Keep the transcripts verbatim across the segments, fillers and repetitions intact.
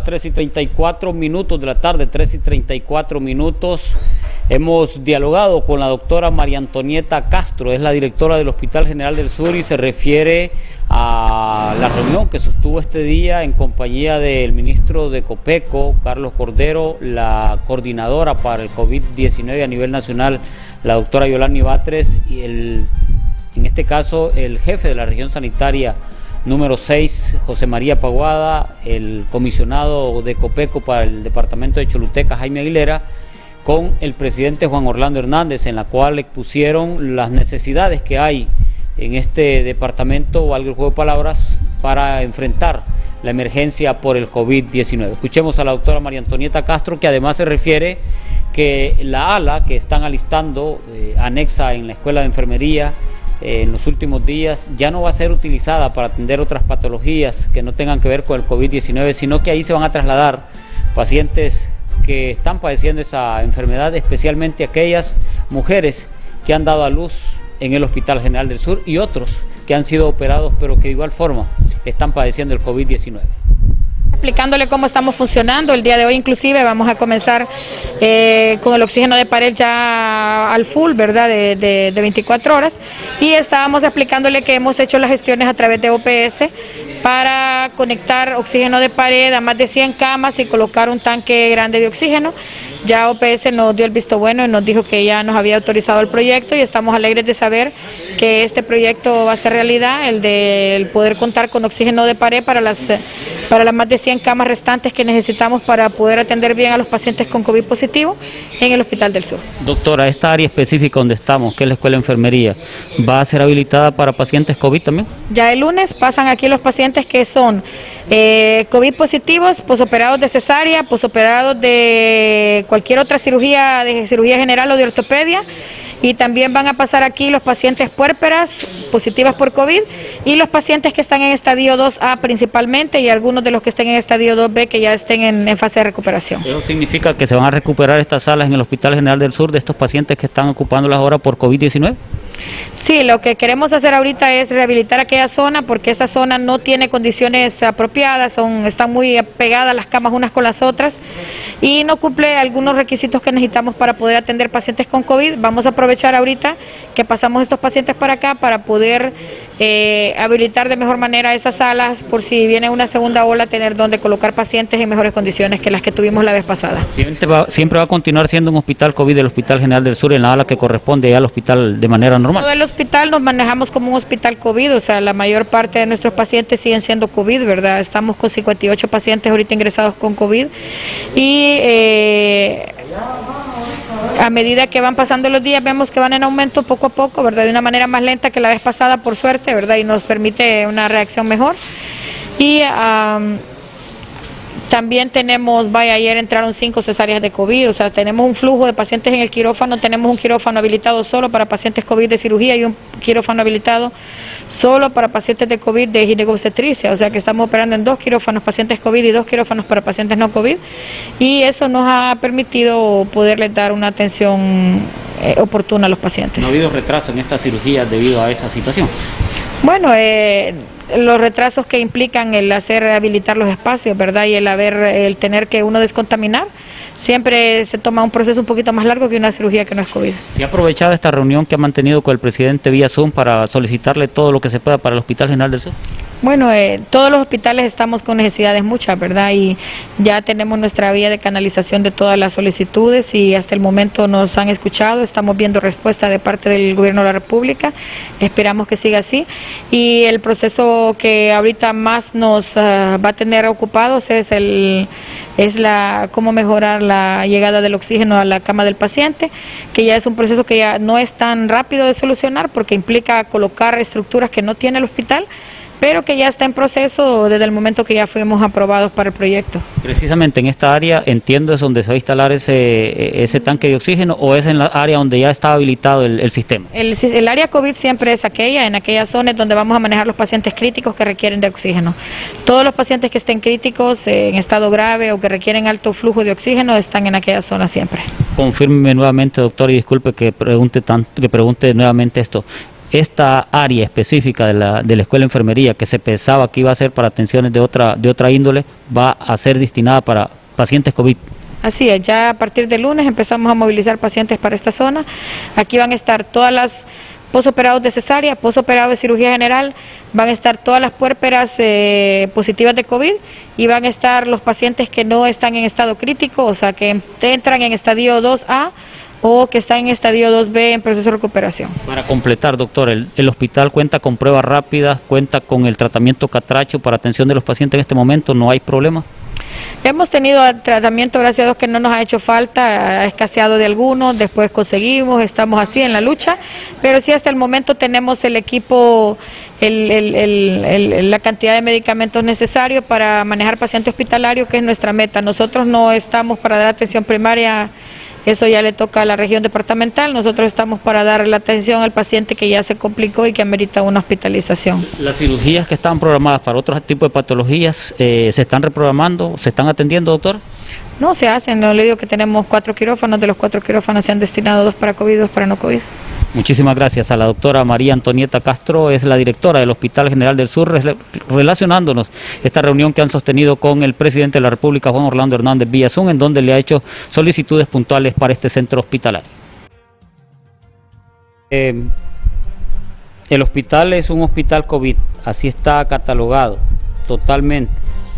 tres y treinta y cuatro minutos de la tarde, tres y treinta y cuatro minutos. Hemos dialogado con la doctora María Antonieta Castro, es la directora del Hospital General del Sur, y se refiere a la reunión que sostuvo este día en compañía del ministro de Copeco, Carlos Cordero, la coordinadora para el COVID diecinueve a nivel nacional, la doctora Yolanda Batres, y el, en este caso el jefe de la región sanitaria número seis, José María Paguada, el comisionado de Copeco para el departamento de Choluteca, Jaime Aguilera, con el presidente Juan Orlando Hernández, en la cual expusieron las necesidades que hay en este departamento, valga el juego de palabras, para enfrentar la emergencia por el COVID diecinueve. Escuchemos a la doctora María Antonieta Castro, que además se refiere que la ala que están alistando, eh, anexa en la Escuela de Enfermería, eh, en los últimos días, ya no va a ser utilizada para atender otras patologías que no tengan que ver con el COVID diecinueve, sino que ahí se van a trasladar pacientes que están padeciendo esa enfermedad, especialmente aquellas mujeres que han dado a luz en el Hospital General del Sur y otros que han sido operados pero que de igual forma están padeciendo el COVID diecinueve. Explicándole cómo estamos funcionando, el día de hoy inclusive vamos a comenzar eh, con el oxígeno de pared ya al full, ¿verdad?, de, de, de veinticuatro horas, y estábamos explicándole que hemos hecho las gestiones a través de O P S para conectar oxígeno de pared a más de cien camas y colocar un tanque grande de oxígeno. Ya O P S nos dio el visto bueno y nos dijo que ya nos había autorizado el proyecto, y estamos alegres de saber que este proyecto va a ser realidad, el de el poder contar con oxígeno de pared para las, para las más de cien camas restantes que necesitamos para poder atender bien a los pacientes con COVID positivo en el Hospital del Sur. Doctora, esta área específica donde estamos, que es la Escuela de Enfermería, ¿va a ser habilitada para pacientes COVID también? Ya el lunes pasan aquí los pacientes que son eh, COVID positivos, posoperados de cesárea, posoperados de cualquier otra cirugía, de cirugía general o de ortopedia, y también van a pasar aquí los pacientes puérperas positivas por COVID y los pacientes que están en estadio dos A principalmente, y algunos de los que estén en estadio dos B que ya estén en, en fase de recuperación. ¿Eso significa que se van a recuperar estas salas en el Hospital General del Sur de estos pacientes que están ocupándolas ahora por COVID diecinueve? Sí, lo que queremos hacer ahorita es rehabilitar aquella zona, porque esa zona no tiene condiciones apropiadas, son, están muy pegadas las camas unas con las otras y no cumple algunos requisitos que necesitamos para poder atender pacientes con COVID. Vamos a aprovechar ahorita que pasamos estos pacientes para acá para poder eh, habilitar de mejor manera esas salas, por si viene una segunda ola, tener donde colocar pacientes en mejores condiciones que las que tuvimos la vez pasada. Siempre va, siempre va a continuar siendo un hospital COVID del Hospital General del Sur en la ala que corresponde al hospital de manera normal. Todo el hospital nos manejamos como un hospital COVID, o sea, la mayor parte de nuestros pacientes siguen siendo COVID, ¿verdad? Estamos con cincuenta y ocho pacientes ahorita ingresados con COVID, y eh, a medida que van pasando los días vemos que van en aumento poco a poco, ¿verdad? De una manera más lenta que la vez pasada, por suerte, ¿verdad? Y nos permite una reacción mejor. Y um, también tenemos, vaya, ayer entraron cinco cesáreas de COVID, o sea, tenemos un flujo de pacientes en el quirófano, tenemos un quirófano habilitado solo para pacientes COVID de cirugía y un quirófano habilitado solo para pacientes de COVID de ginecobstetricia, o sea que estamos operando en dos quirófanos pacientes COVID y dos quirófanos para pacientes no COVID, y eso nos ha permitido poderles dar una atención eh, oportuna a los pacientes. ¿No ha habido retraso en esta cirugía debido a esa situación? Bueno, eh, los retrasos que implican el hacer habilitar los espacios, ¿verdad? Y el haber, el tener que uno descontaminar, siempre se toma un proceso un poquito más largo que una cirugía que no es COVID. ¿Se ha aprovechado esta reunión que ha mantenido con el presidente vía Zoom para solicitarle todo lo que se pueda para el Hospital General del Sur? Bueno, eh, todos los hospitales estamos con necesidades muchas, ¿verdad? Y ya tenemos nuestra vía de canalización de todas las solicitudes, y hasta el momento nos han escuchado, estamos viendo respuesta de parte del Gobierno de la República, esperamos que siga así, y el proceso que ahorita más nos uh, va a tener ocupados es el es la cómo mejorar la llegada del oxígeno a la cama del paciente, que ya es un proceso que ya no es tan rápido de solucionar porque implica colocar estructuras que no tiene el hospital, pero que ya está en proceso desde el momento que ya fuimos aprobados para el proyecto. Precisamente en esta área, entiendo, es donde se va a instalar ese, ese tanque de oxígeno, ¿o es en la área donde ya está habilitado el, el sistema? El, el área COVID siempre es aquella, en aquellas zonas donde vamos a manejar los pacientes críticos que requieren de oxígeno. Todos los pacientes que estén críticos, eh, en estado grave o que requieren alto flujo de oxígeno, están en aquella zona siempre. Confírmeme nuevamente, doctor, y disculpe que pregunte, tanto, que pregunte nuevamente esto. esta área específica de la, de la Escuela de Enfermería, que se pensaba que iba a ser para atenciones de otra, de otra índole, va a ser destinada para pacientes COVID. Así es, ya a partir de lunes empezamos a movilizar pacientes para esta zona. Aquí van a estar todas las posoperados de cesárea, posoperados de cirugía general, van a estar todas las puérperas eh, positivas de COVID y van a estar los pacientes que no están en estado crítico, o sea, que entran en estadio dos A o que están en estadio dos B en proceso de recuperación. Para completar, doctor, el, el hospital cuenta con pruebas rápidas, cuenta con el tratamiento catracho para atención de los pacientes en este momento, ¿no hay problema? Hemos tenido tratamiento, gracias a Dios, que no nos ha hecho falta, ha escaseado de algunos, después conseguimos, estamos así en la lucha, pero sí hasta el momento tenemos el equipo, el, el, el, el, la cantidad de medicamentos necesarios para manejar paciente hospitalario, que es nuestra meta. Nosotros no estamos para dar atención primaria, eso ya le toca a la región departamental, nosotros estamos para dar la atención al paciente que ya se complicó y que amerita una hospitalización. ¿Las cirugías que estaban programadas para otros tipos de patologías eh, se están reprogramando, se están atendiendo, doctor? No se hacen, no le digo que tenemos cuatro quirófanos, de los cuatro quirófanos se han destinado dos para COVID, dos para no COVID. Muchísimas gracias a la doctora María Antonieta Castro, es la directora del Hospital General del Sur, relacionándonos esta reunión que han sostenido con el presidente de la República, Juan Orlando Hernández Villazón, en donde le ha hecho solicitudes puntuales para este centro hospitalario. Eh, el hospital es un hospital COVID, así está catalogado totalmente.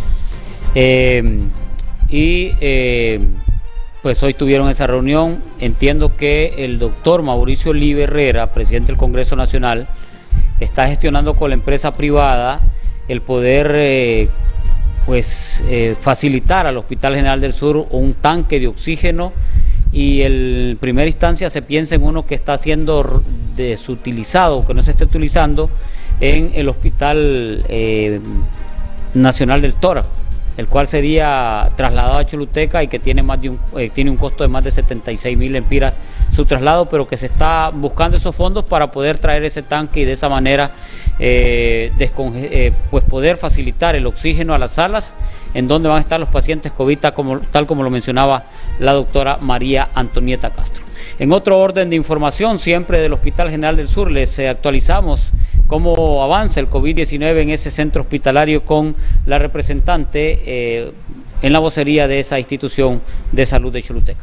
Eh, y... Eh, Pues hoy tuvieron esa reunión. Entiendo que el doctor Mauricio Oliva Herrera, presidente del Congreso Nacional, está gestionando con la empresa privada el poder eh, pues eh, facilitar al Hospital General del Sur un tanque de oxígeno, y en primera instancia se piensa en uno que está siendo desutilizado, que no se está utilizando en el Hospital eh, Nacional del Tórax, el cual sería trasladado a Choluteca y que tiene más de un eh, tiene un costo de más de setenta y seis mil lempiras su traslado, pero que se está buscando esos fondos para poder traer ese tanque y de esa manera eh, eh, pues poder facilitar el oxígeno a las salas en donde van a estar los pacientes COVID, tal como, tal como lo mencionaba la doctora María Antonieta Castro. En otro orden de información, siempre del Hospital General del Sur, les eh, actualizamos cómo avanza el COVID diecinueve en ese centro hospitalario con la representante eh, en la vocería de esa institución de salud de Choluteca.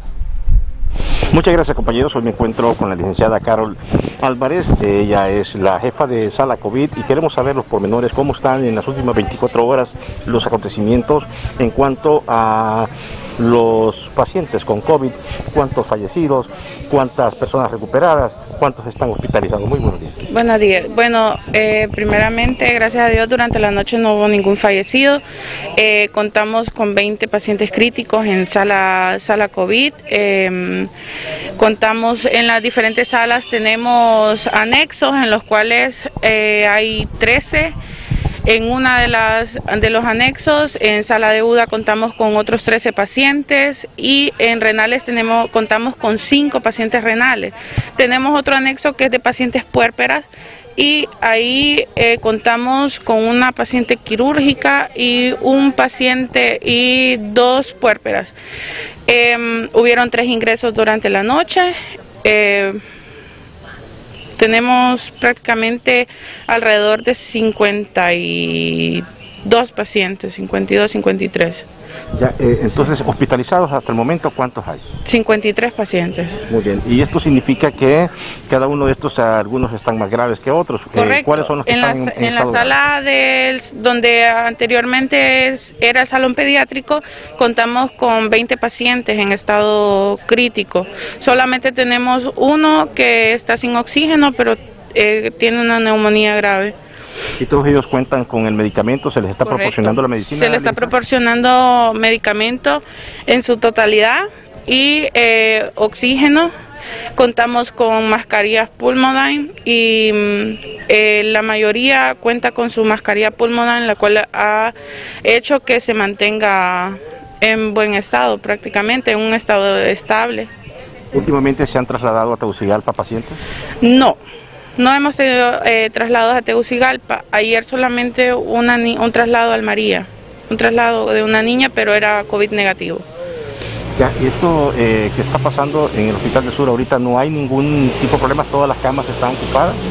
Muchas gracias, compañeros. Hoy me encuentro con la licenciada Carol Álvarez. Ella es la jefa de sala COVID y queremos saber los pormenores, cómo están en las últimas veinticuatro horas los acontecimientos en cuanto a los pacientes con COVID, cuántos fallecidos, cuántas personas recuperadas, cuántos están hospitalizados. Muy buenos días. Buenos días. Bueno, eh, primeramente, gracias a Dios, durante la noche no hubo ningún fallecido. Eh, contamos con veinte pacientes críticos en sala, sala COVID. Eh, contamos en las diferentes salas, tenemos anexos en los cuales eh, hay trece. En una de las de los anexos, en sala de U D A contamos con otros trece pacientes y en renales tenemos contamos con cinco pacientes renales. Tenemos otro anexo que es de pacientes puérperas y ahí eh, contamos con una paciente quirúrgica y un paciente y dos puérperas. Eh, hubieron tres ingresos durante la noche. Eh, Tenemos prácticamente alrededor de cincuenta y dos pacientes, cincuenta y dos, cincuenta y tres. Ya, eh, entonces, hospitalizados hasta el momento, ¿cuántos hay? cincuenta y tres pacientes. Muy bien, y esto significa que cada uno de estos, algunos están más graves que otros. Correcto. Eh, ¿Cuáles son los que en están la, en, en en la sala del, donde anteriormente es, era el salón pediátrico, contamos con veinte pacientes en estado crítico. Solamente tenemos uno que está sin oxígeno, pero eh, tiene una neumonía grave. ¿Y todos ellos cuentan con el medicamento? ¿Se les está Correcto. proporcionando la medicina? Se les está proporcionando medicamento en su totalidad y eh, oxígeno. Contamos con mascarillas Pulmodyne y eh, la mayoría cuenta con su mascarilla Pulmodyne, la cual ha hecho que se mantenga en buen estado, prácticamente en un estado estable. ¿Últimamente se han trasladado a Tegucigalpa pacientes? No. No hemos tenido eh, traslados a Tegucigalpa. Ayer solamente una, un traslado al María, un traslado de una niña, pero era COVID negativo. Ya, y esto eh, que está pasando en el Hospital del Sur ahorita, ¿no hay ningún tipo de problemas? ¿Todas las camas están ocupadas?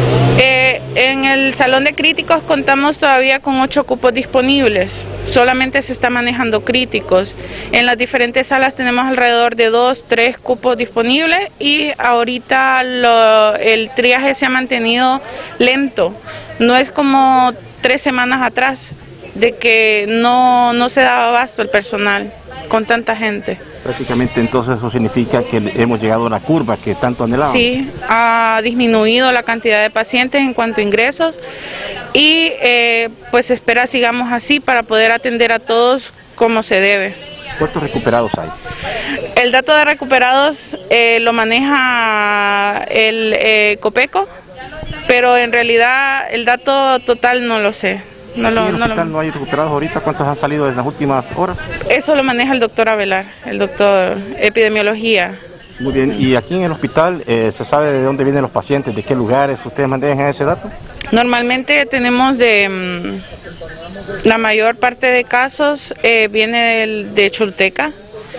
Eh, en el salón de críticos contamos todavía con ocho cupos disponibles, solamente se está manejando críticos. En las diferentes salas tenemos alrededor de dos, tres cupos disponibles y ahorita lo, el triaje se ha mantenido lento, no es como tres semanas atrás de que no, no se daba abasto el personal con tanta gente. Prácticamente entonces eso significa que hemos llegado a una curva que tanto anhelábamos. Sí, ha disminuido la cantidad de pacientes en cuanto a ingresos y eh, pues se espera sigamos así para poder atender a todos como se debe. ¿Cuántos recuperados hay? El dato de recuperados eh, lo maneja el eh, Copeco, pero en realidad el dato total no lo sé. No, lo, ¿En el no, hospital lo... no hay recuperados ahorita? ¿Cuántos han salido en las últimas horas? Eso lo maneja el doctor Avelar, el doctor epidemiología. Muy bien, ¿y aquí en el hospital eh, se sabe de dónde vienen los pacientes, de qué lugares? ¿Ustedes manejan ese dato? Normalmente tenemos de... Mmm, la mayor parte de casos eh, viene del, de Choluteca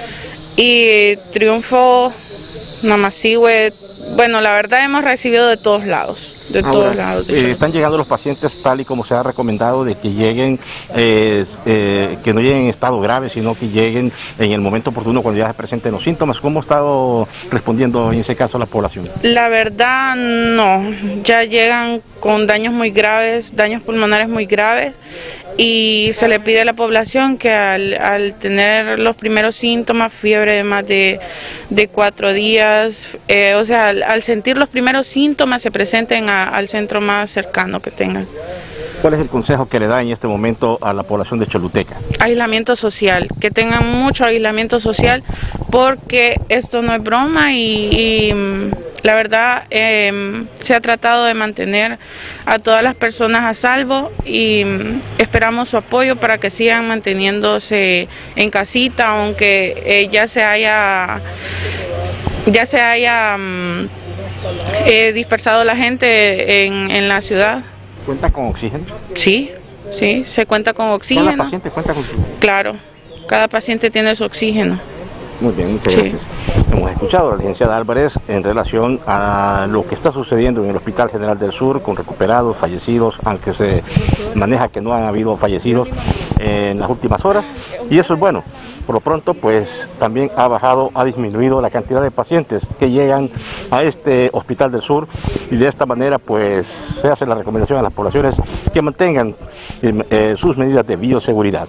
y Triunfo, Namasihue. Bueno, la verdad hemos recibido de todos lados. De Ahora, todos lados. De eh, están llegando los pacientes tal y como se ha recomendado de que lleguen, eh, eh, que no lleguen en estado grave, sino que lleguen en el momento oportuno cuando ya se presenten los síntomas. ¿Cómo ha estado respondiendo en ese caso la población? La verdad no, ya llegan con daños muy graves, daños pulmonares muy graves y se le pide a la población que al, al tener los primeros síntomas, fiebre de más de, de cuatro días, eh, o sea, al, al sentir los primeros síntomas se presenten a, al centro más cercano que tengan. ¿Cuál es el consejo que le da en este momento a la población de Choluteca? Aislamiento social, que tengan mucho aislamiento social porque esto no es broma y, y la verdad eh, se ha tratado de mantener a todas las personas a salvo y esperamos su apoyo para que sigan manteniéndose en casita, aunque eh, ya se haya, ya se haya eh, dispersado la gente en, en la ciudad. ¿Cuenta con oxígeno? Sí, sí, se cuenta con oxígeno. ¿Cada paciente cuenta con oxígeno? Claro, cada paciente tiene su oxígeno. Muy bien, muchas Sí. gracias. Hemos escuchado a la licenciada Álvarez en relación a lo que está sucediendo en el Hospital General del Sur con recuperados, fallecidos, aunque se maneja que no han habido fallecidos en las últimas horas, y eso es bueno. Por lo pronto, pues también ha bajado, ha disminuido la cantidad de pacientes que llegan a este Hospital del Sur y de esta manera pues se hace la recomendación a las poblaciones que mantengan eh, sus medidas de bioseguridad.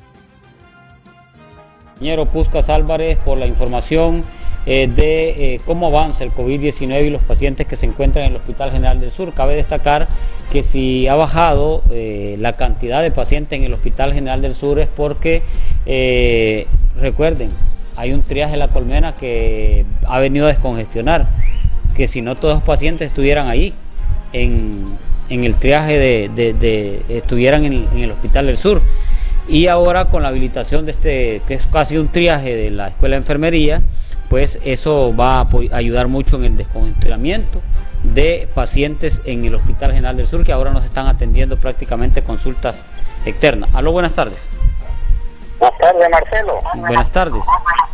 Compañero Puskas Álvarez, por la información eh, de eh, cómo avanza el COVID diecinueve y los pacientes que se encuentran en el Hospital General del Sur. Cabe destacar que si ha bajado eh, la cantidad de pacientes en el Hospital General del Sur es porque, eh, recuerden, hay un triaje en La Colmena que ha venido a descongestionar, que si no todos los pacientes estuvieran ahí, en, en el triaje de, de, de estuvieran en, en el Hospital del Sur. Y ahora con la habilitación de este, que es casi un triaje de la Escuela de Enfermería, pues eso va a ayudar mucho en el descongestionamiento de pacientes en el Hospital General del Sur, que ahora nos están atendiendo prácticamente consultas externas. Aló, buenas tardes. Buenas tardes, Marcelo. Buenas tardes.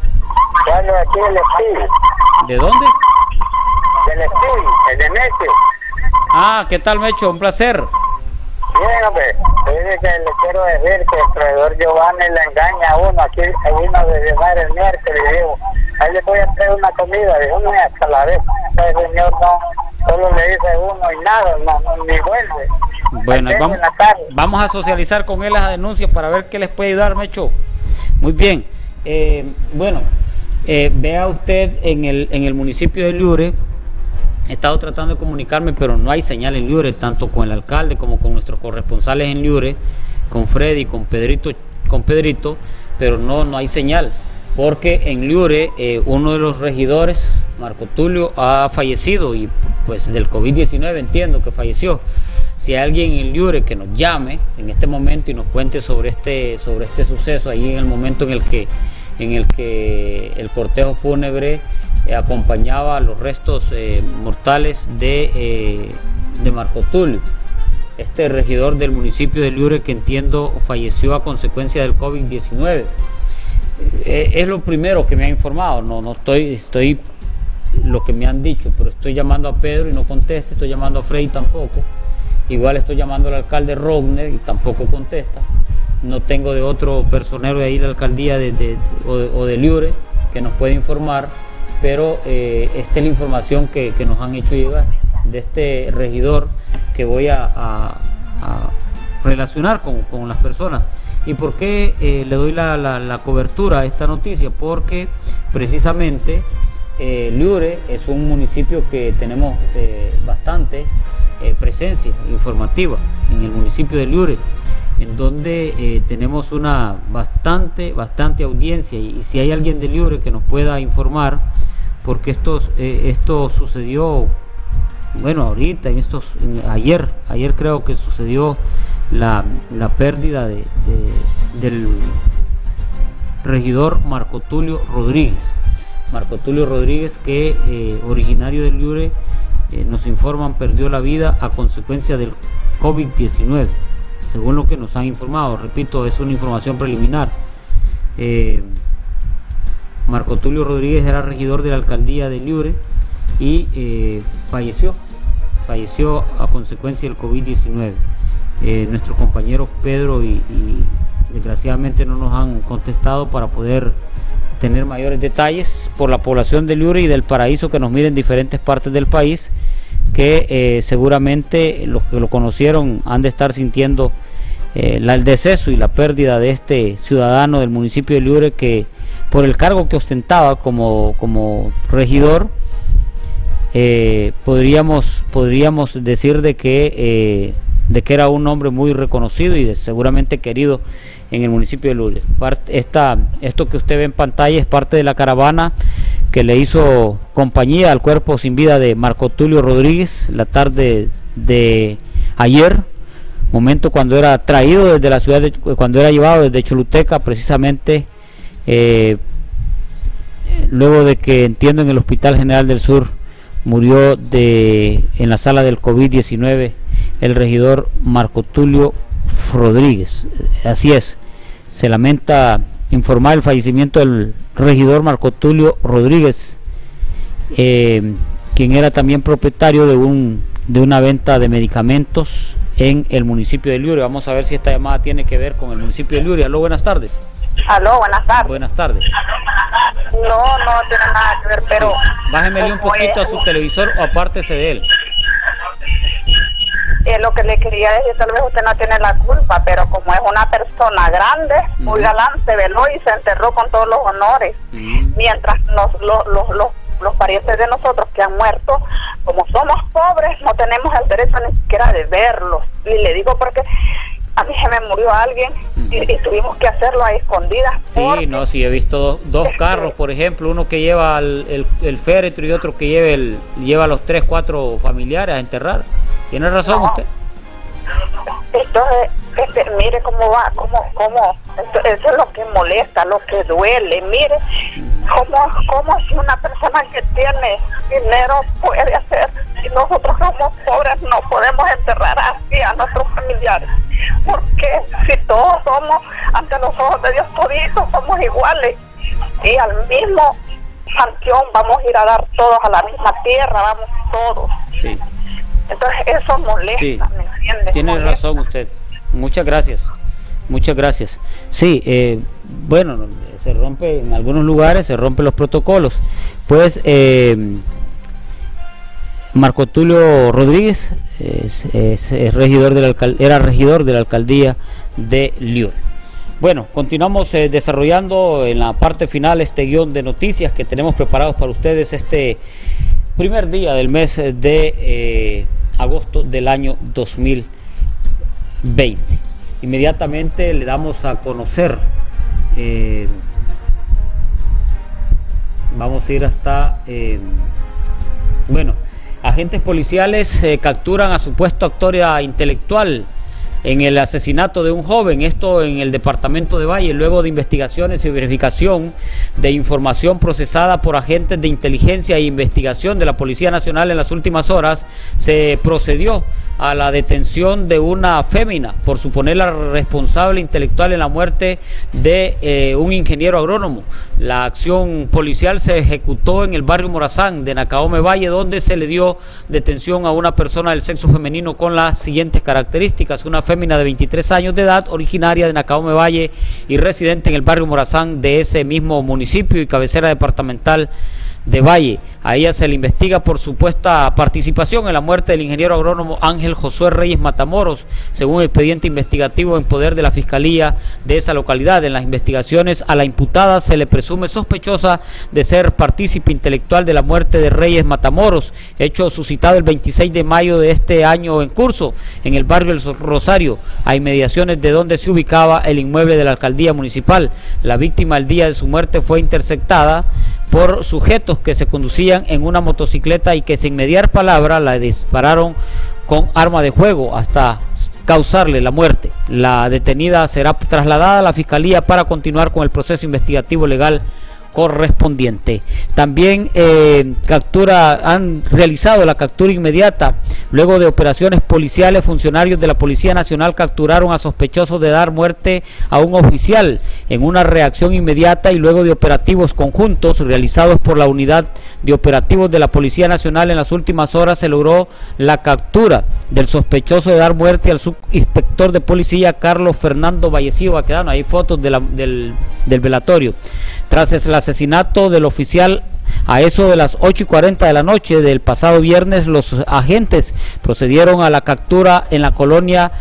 Yo hablo aquí del estudio. ¿De dónde? Del estudio, el de Mecho. Ah, ¿qué tal, Mecho? Un placer. Bien, hombre, dice que le quiero decir que el proveedor Giovanni le engaña a uno. Aquí vino de llevar el miércoles y dijo, ahí le voy a traer una comida. Dijo, no, hasta la vez. El señor no, solo le dice uno y nada, no, no ni vuelve. Bueno, vamos, vamos a socializar con él las denuncias para ver qué les puede ayudar, Mecho. Muy bien. Eh, bueno, eh, vea usted en el, en el municipio de Liure. He estado tratando de comunicarme, pero no hay señal en Liure, tanto con el alcalde como con nuestros corresponsales en Liure, con Freddy, con Pedrito, con Pedrito, pero no, no hay señal, porque en Liure eh, uno de los regidores, Marco Tulio, ha fallecido y pues del COVID diecinueve entiendo que falleció. Si hay alguien en Liure que nos llame en este momento y nos cuente sobre este, sobre este suceso, ahí en el momento en el que, en el, que el cortejo fúnebre Eh, acompañaba a los restos eh, mortales de, eh, de Marco Tulio, este regidor del municipio de Liure que entiendo falleció a consecuencia del COVID diecinueve. Eh, es lo primero que me ha informado, no, no estoy, estoy lo que me han dicho, pero estoy llamando a Pedro y no contesta, estoy llamando a Freddy tampoco, igual estoy llamando al alcalde Rogner y tampoco contesta. No tengo de otro personero de ahí de la alcaldía de, de, de, o, de, o de Liure que nos pueda informar, pero eh, esta es la información que, que nos han hecho llegar de este regidor que voy a, a, a relacionar con, con las personas. ¿Y por qué eh, le doy la, la, la cobertura a esta noticia? Porque precisamente eh, Liure es un municipio que tenemos eh, bastante eh, presencia informativa en el municipio de Liure, en donde eh, tenemos una bastante, bastante audiencia, y, y si hay alguien de Liure que nos pueda informar, porque esto, eh, esto sucedió, bueno, ahorita, en estos, en, ayer, ayer creo que sucedió la, la pérdida de, de, del regidor Marco Tulio Rodríguez. Marco Tulio Rodríguez, que eh, originario de Liure, eh, nos informan, perdió la vida a consecuencia del COVID diecinueve, según lo que nos han informado. Repito, es una información preliminar. Eh, Marco Tulio Rodríguez era regidor de la alcaldía de Liure y eh, falleció, falleció a consecuencia del COVID diecinueve. Eh, nuestros compañeros Pedro y, y desgraciadamente no nos han contestado para poder tener mayores detalles por la población de Liure y del Paraíso que nos mira en diferentes partes del país, que eh, seguramente los que lo conocieron han de estar sintiendo eh, la, el deceso y la pérdida de este ciudadano del municipio de Liure, que por el cargo que ostentaba como, como regidor, eh, podríamos, podríamos decir de que, eh, de que era un hombre muy reconocido y de, seguramente querido en el municipio de Liure. Esta, esto que usted ve en pantalla es parte de la caravana que le hizo compañía al cuerpo sin vida de Marco Tulio Rodríguez la tarde de ayer, momento cuando era traído desde la ciudad de, cuando era llevado desde Choluteca, precisamente eh, luego de que, entiendo, en el Hospital General del Sur murió de en la sala del COVID diecinueve el regidor Marco Tulio Rodríguez. Así es, se lamenta informar el fallecimiento del regidor Marco Tulio Rodríguez, eh, quien era también propietario de un de una venta de medicamentos en el municipio de Liure. Vamos a ver si esta llamada tiene que ver con el municipio de Liure. Aló, buenas tardes. Aló, buenas tardes. Buenas tardes. No, no tiene nada que ver, pero... Sí. Bájemele un poquito es... a su televisor o apártese de él. Es lo que le quería decir, tal vez usted no tiene la culpa, pero como es una persona grande, uh-huh, muy galante, veló y se enterró con todos los honores, uh-huh, mientras los, los, los, los, los parientes de nosotros que han muerto, como somos pobres, no tenemos el derecho ni siquiera de verlos. Y le digo porque a mí se me murió alguien, uh-huh, y, y tuvimos que hacerlo a escondidas. Sí, no, sí, he visto dos, dos este, carros, por ejemplo, uno que lleva el, el, el féretro y otro que lleva, el, lleva a los tres, cuatro familiares a enterrar. ¿Tiene razón no. usted? Entonces, este, mire cómo va, cómo, cómo, eso, eso es lo que molesta, lo que duele. Mire cómo, cómo si una persona que tiene dinero puede hacer, y nosotros somos pobres no podemos enterrar así a nuestros familiares. Porque si todos somos, ante los ojos de Dios toditos somos iguales, y al mismo panteón vamos a ir a dar todos a la misma tierra, vamos todos. Sí. Entonces eso molesta, sí, ¿me entiende? Tiene molesta. razón usted. Muchas gracias. Muchas gracias. Sí, eh, bueno, se rompe en algunos lugares, se rompen los protocolos. Pues eh, Marco Tulio Rodríguez es, es, es regidor de la alcal- era regidor de la alcaldía de Liure. Bueno, continuamos eh, desarrollando en la parte final este guión de noticias que tenemos preparados para ustedes este primer día del mes de eh, agosto del año dos mil veinte. Inmediatamente le damos a conocer, eh, vamos a ir hasta, eh, bueno, agentes policiales eh, capturan a supuesto actor intelectual en el asesinato de un joven, esto en el departamento de Valle, luego de investigaciones y verificación de información procesada por agentes de inteligencia e investigación de la Policía Nacional en las últimas horas, se procedió a la detención de una fémina por suponerla responsable intelectual en la muerte de eh, un ingeniero agrónomo. La acción policial se ejecutó en el barrio Morazán de Nacaome Valle, donde se le dio detención a una persona del sexo femenino con las siguientes características: una fémina de veintitrés años de edad, originaria de Nacaome Valle y residente en el barrio Morazán de ese mismo municipio y cabecera departamental de Valle. A ella se le investiga por supuesta participación en la muerte del ingeniero agrónomo Ángel Josué Reyes Matamoros, según expediente investigativo en poder de la Fiscalía de esa localidad. En las investigaciones a la imputada se le presume sospechosa de ser partícipe intelectual de la muerte de Reyes Matamoros, hecho suscitado el veintiséis de mayo de este año en curso, en el barrio El Rosario, a inmediaciones de donde se ubicaba el inmueble de la alcaldía municipal. La víctima el día de su muerte fue interceptada por sujetos que se conducían en una motocicleta y que sin mediar palabra la dispararon con arma de fuego hasta causarle la muerte. La detenida será trasladada a la Fiscalía para continuar con el proceso investigativo legal correspondiente. También eh, captura han realizado la captura inmediata. Luego de operaciones policiales, funcionarios de la Policía Nacional capturaron a sospechosos de dar muerte a un oficial en una reacción inmediata, y luego de operativos conjuntos realizados por la Unidad de Operativos de la Policía Nacional en las últimas horas se logró la captura del sospechoso de dar muerte al subinspector de policía Carlos Fernando Vallecillo Baquedano. Hay fotos de la, del, del velatorio. Tras el asesinato del oficial a eso de las ocho y cuarenta de la noche del pasado viernes, los agentes procedieron a la captura en la colonia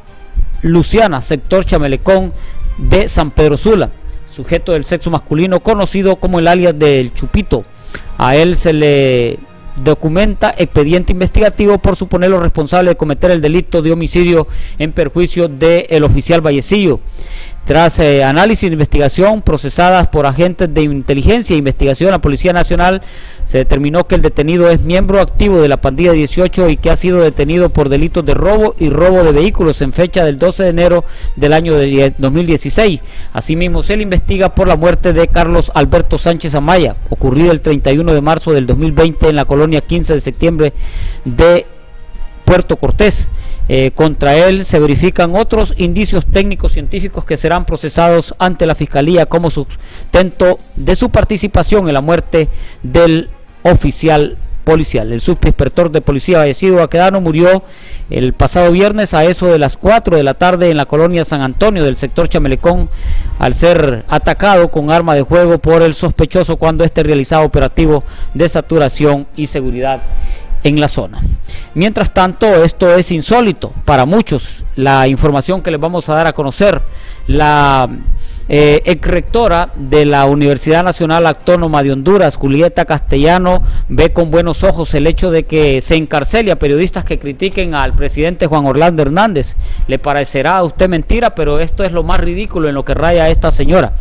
Luciana, sector Chamelecón de San Pedro Sula, sujeto del sexo masculino conocido como el alias del Chupito. A él se le documenta expediente investigativo por suponerlo responsable de cometer el delito de homicidio en perjuicio del oficial Vallecillo. Tras eh, análisis de investigación procesadas por agentes de inteligencia e investigación de la Policía Nacional, se determinó que el detenido es miembro activo de la pandilla dieciocho y que ha sido detenido por delitos de robo y robo de vehículos en fecha del doce de enero del año de dos mil dieciséis. Asimismo, se le investiga por la muerte de Carlos Alberto Sánchez Amaya, ocurrida el treinta y uno de marzo del dos mil veinte en la colonia quince de septiembre de Puerto Cortés. Eh, contra él se verifican otros indicios técnicos científicos que serán procesados ante la Fiscalía como sustento de su participación en la muerte del oficial policial. El subinspector de policía Vallecillo Baquedano murió el pasado viernes a eso de las cuatro de la tarde en la colonia San Antonio del sector Chamelecón, al ser atacado con arma de fuego por el sospechoso cuando éste realizaba operativo de saturación y seguridad en la zona. Mientras tanto, esto es insólito para muchos, la información que les vamos a dar a conocer. La eh, exrectora de la Universidad Nacional Autónoma de Honduras, Julieta Castellano, ve con buenos ojos el hecho de que se encarcele a periodistas que critiquen al presidente Juan Orlando Hernández. Le parecerá a usted mentira, pero esto es lo más ridículo en lo que raya esta señora.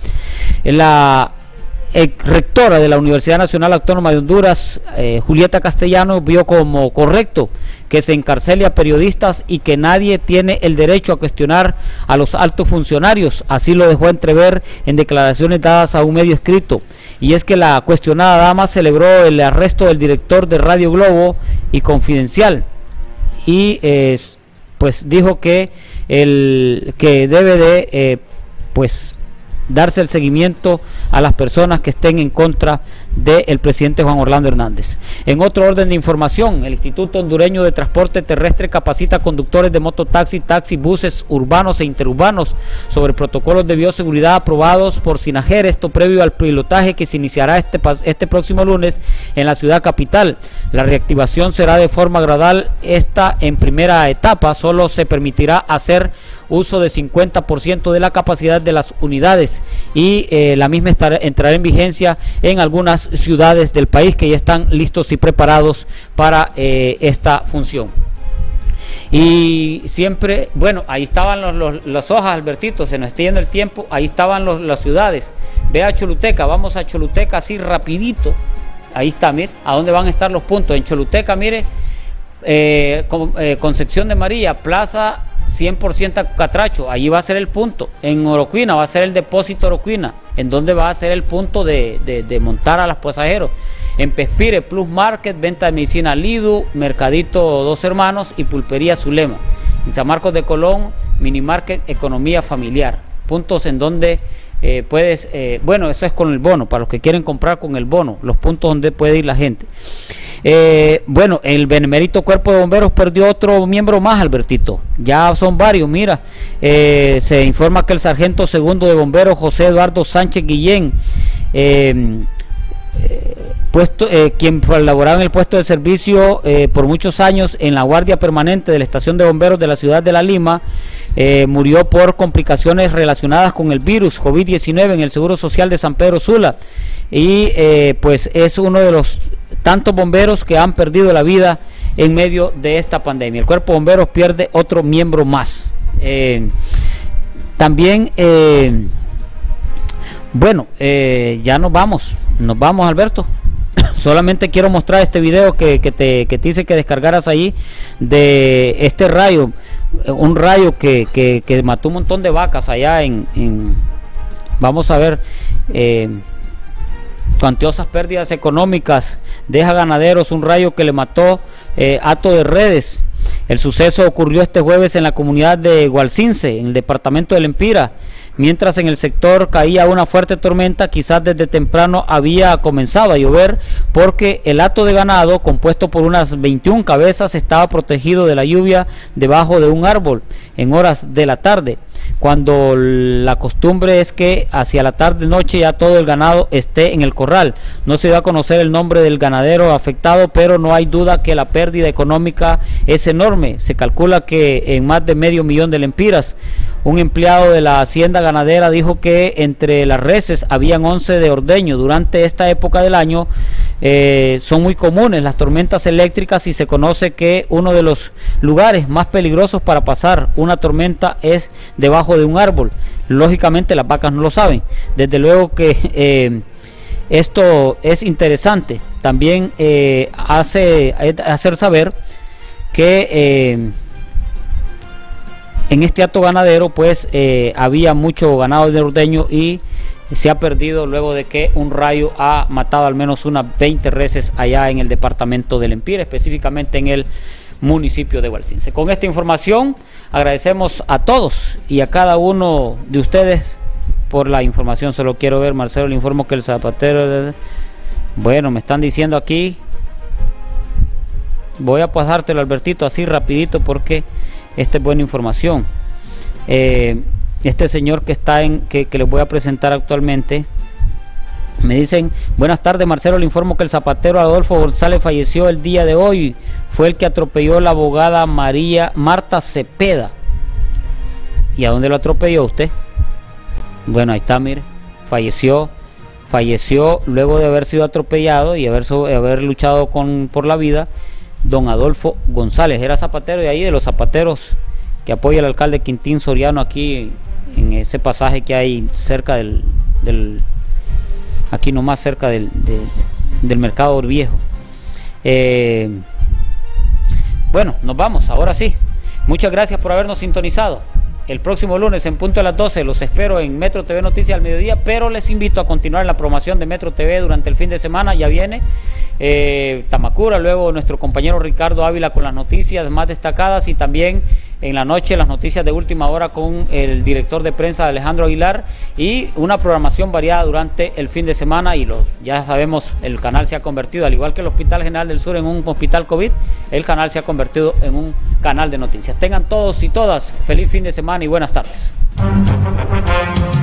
La rectora de la Universidad Nacional Autónoma de Honduras, eh, Julieta Castellano, vio como correcto que se encarcele a periodistas y que nadie tiene el derecho a cuestionar a los altos funcionarios. Así lo dejó entrever en declaraciones dadas a un medio escrito. Y es que la cuestionada dama celebró el arresto del director de Radio Globo y Confidencial y eh, pues dijo que el que debe de eh, pues darse el seguimiento a las personas que estén en contra del presidente Juan Orlando Hernández. En otro orden de información, el Instituto Hondureño de Transporte Terrestre capacita conductores de mototaxi, taxi, buses urbanos e interurbanos sobre protocolos de bioseguridad aprobados por SINAGER, esto previo al pilotaje que se iniciará este, este próximo lunes en la ciudad capital. La reactivación será de forma gradual. Esta en primera etapa solo se permitirá hacer uso de cincuenta por ciento de la capacidad de las unidades y eh, la misma estará, entrará en vigencia en algunas ciudades del país que ya están listos y preparados para eh, esta función. Y siempre, bueno, ahí estaban los, los, las hojas, Albertito, se nos está yendo el tiempo, ahí estaban los, las ciudades. Ve a Choluteca, vamos a Choluteca así rapidito, ahí está, mire, a dónde van a estar los puntos. En Choluteca, mire, eh, con, eh, Concepción de María, Plaza cien por ciento Catracho, allí va a ser el punto. En Orocuina va a ser el depósito Orocuina, en donde va a ser el punto de, de, de montar a los pasajeros. En Pespire, Plus Market, venta de medicina Lidu, Mercadito Dos Hermanos y Pulpería Zulema. En San Marcos de Colón, Minimarket Economía Familiar. Puntos en donde eh, puedes, eh, bueno, eso es con el bono, para los que quieren comprar con el bono, los puntos donde puede ir la gente. Eh, bueno, el Benemérito Cuerpo de Bomberos perdió otro miembro más, Albertito. Ya son varios, mira. Eh, se informa que el sargento segundo de bomberos, José Eduardo Sánchez Guillén, eh, eh, puesto, eh, quien laboraba en el puesto de servicio eh, por muchos años en la guardia permanente de la estación de bomberos de la ciudad de La Lima, eh, murió por complicaciones relacionadas con el virus COVID diecinueve en el Seguro Social de San Pedro Sula. Y eh, pues es uno de los tantos bomberos que han perdido la vida en medio de esta pandemia. El cuerpo de bomberos pierde otro miembro más. Eh, también, eh, bueno, eh, ya nos vamos, nos vamos, Alberto. Solamente quiero mostrar este video que, que, te, que te hice que descargaras ahí de este rayo, un rayo que, que, que mató un montón de vacas allá en, en vamos a ver, eh, cuantiosas pérdidas económicas deja ganaderos, un rayo que le mató eh, hato de redes. El suceso ocurrió este jueves en la comunidad de Gualcince, en el departamento del Empira, mientras en el sector caía una fuerte tormenta. Quizás desde temprano había comenzado a llover, porque el hato de ganado, compuesto por unas veintiuna cabezas, estaba protegido de la lluvia debajo de un árbol en horas de la tarde, cuando la costumbre es que hacia la tarde noche ya todo el ganado esté en el corral. No se dio a conocer el nombre del ganadero afectado, pero no hay duda que la pérdida económica es enorme. Se calcula que en más de medio millón de lempiras. Un empleado de la hacienda ganadera dijo que entre las reses habían once de ordeño. Durante esta época del año eh, son muy comunes las tormentas eléctricas, y se conoce que uno de los lugares más peligrosos para pasar una tormenta es debajo de un árbol. Lógicamente las vacas no lo saben. Desde luego que eh, esto es interesante. También eh, hace hacer saber que eh, en este hato ganadero pues eh, había mucho ganado de ordeño, y se ha perdido luego de que un rayo ha matado al menos unas veinte reses allá en el departamento del Empira, específicamente en el municipio de Gualcince. Con esta información agradecemos a todos y a cada uno de ustedes por la información. Solo quiero ver, Marcelo, le informo que el zapatero, bueno, me están diciendo aquí, voy a pasártelo, Albertito, así rapidito, porque esta es buena información. Eh, este señor que está en que, que les voy a presentar actualmente, me dicen: buenas tardes, Marcelo, le informo que el zapatero Adolfo González falleció el día de hoy. Fue el que atropelló a la abogada María Marta Cepeda. ¿Y a dónde lo atropelló usted? Bueno, ahí está, mire, falleció falleció luego de haber sido atropellado y haber, haber luchado con, por la vida, don Adolfo González. Era zapatero de ahí, de los zapateros que apoya el alcalde Quintín Soriano, aquí en ese pasaje que hay cerca del, del aquí nomás cerca del, de, del mercado viejo. Eh, bueno, nos vamos, ahora sí. Muchas gracias por habernos sintonizado. El próximo lunes en punto de las doce los espero en Metro T V Noticias al mediodía, pero les invito a continuar en la programación de Metro T V durante el fin de semana. Ya viene eh, Tamacura, luego nuestro compañero Ricardo Ávila con las noticias más destacadas, y también en la noche las noticias de última hora con el director de prensa Alejandro Aguilar, y una programación variada durante el fin de semana. Y lo, ya sabemos, el canal se ha convertido, al igual que el Hospital General del Sur en un hospital COVID, el canal se ha convertido en un canal de noticias. Tengan todos y todas feliz fin de semana y buenas tardes.